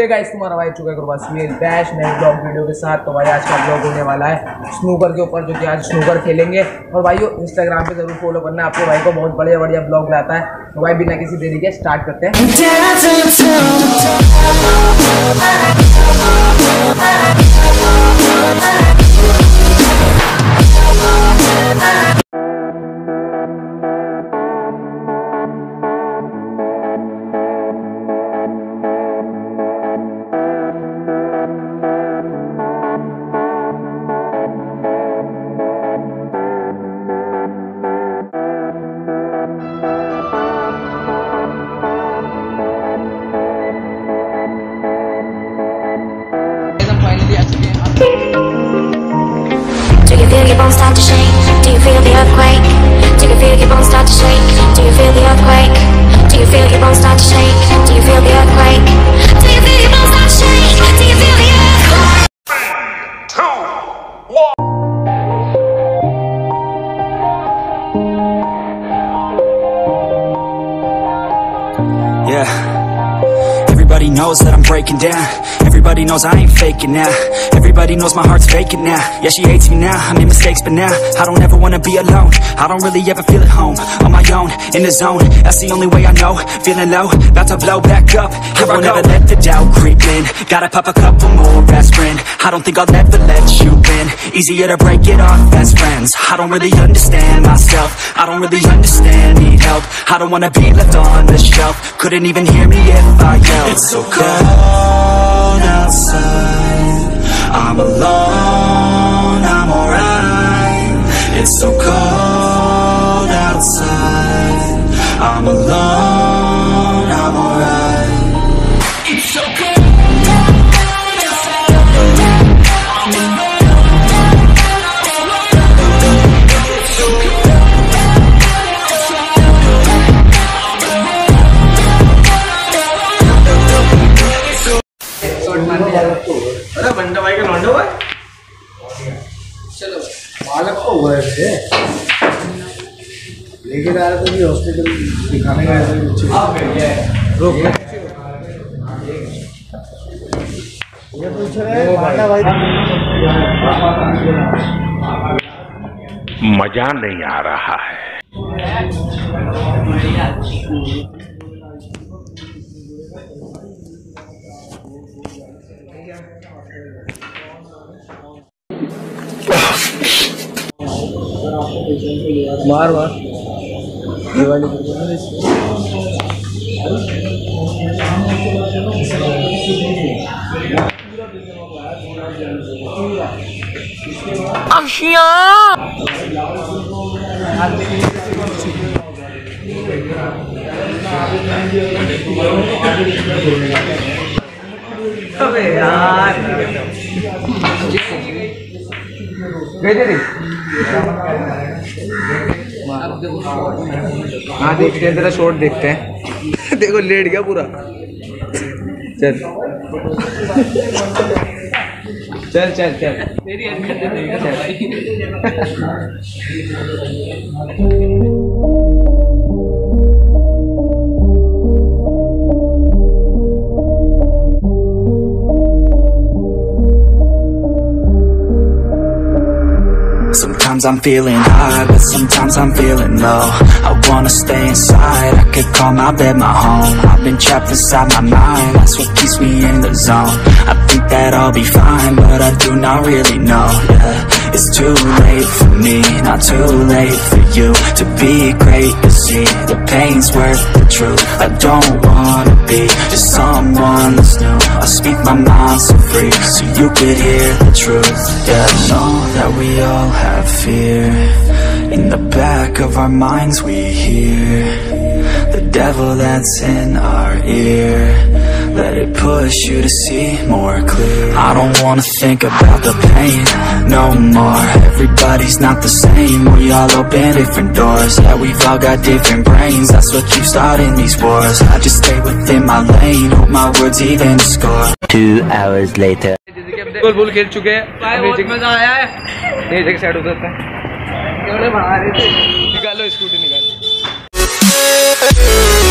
Guys, तुम्हारा भाई चुका गुरबाज में डैश नए ब्लॉग वीडियो के साथ। तो भाई आज का ब्लॉग होने वाला है स्नूकर के ऊपर, जो कि आज स्नूकर खेलेंगे। और भाई इंस्टाग्राम पे जरूर फॉलो करना, आपके भाई को बहुत बढ़िया बढ़िया ब्लॉग लाता है। तो भाई बिना किसी देरी के स्टार्ट करते हैं। Do you feel your bones start to shake? Do you feel the earthquake? Do you feel your bones start to shake? Do you feel the earthquake? Do you feel your bones start to shake? Do you feel the earthquake? Do you feel your bones start to shake? Do you feel the earthquake? 3, 2, 1. Yeah. Everybody knows that I'm breaking down. Everybody knows I ain't faking now. Everybody knows my heart's faking now. Yeah, she hates me now, I made mistakes but now I don't ever wanna be alone. I don't really ever feel at home. On my own, in the zone, that's the only way I know. Feeling low, about to blow back up. I won't ever let the doubt creep in. Gotta pop a couple more aspirin. I don't think I'll ever let you in. Easier to break it off best friends. I don't really understand myself. I don't really understand, need help. I don't wanna be left on the shelf. Couldn't even hear me if I yelled. It's so cold outside, I'm alone, I'm alright. It's so cold outside, I'm alone, I'm alright. It's so cold. अरे बंडा भाई का लौंडा हुआ है। चलो बालक को हुआ है लेके जा रहे थे भी हॉस्पिटल दिखाने गए थे। रोक ये पूछ रहे हैं बंडा भाई मजा नहीं आ रहा है। मार मार दिवाली अबे यार गए थे। हाँ देखते हैं, तेरा शॉट देखते हैं। देखो लेट गया पूरा। चल चल चल चल तेरी Sometimes I'm feeling high, but sometimes I'm feeling low. I wanna stay inside, I could call my bed my home. I've been trapped inside my mind, that's what keeps me in the zone. I think that I'll be fine, but I do not really know. Yeah, it's too late for me, not too late for you to be great. You see, the pain's worth the truth. I don't wanna be just someone that's new. I speak my mind so free, so you could hear the truth. Yeah, I know that we all have fear. In the back of our minds we hear the devil that's in our ear. Let it push you to see more clear. I don't wanna think about the pain no more. Everybody's not the same. We all open different doors. Yeah, we've all got different brains. That's what keeps starting these wars. I just stay within my lane. Hope my words even score. 2 hours later. Full खेल चुके हैं। बहुत मजा आया है। ये जगह side होता है। निकालो स्कूटी निकालो।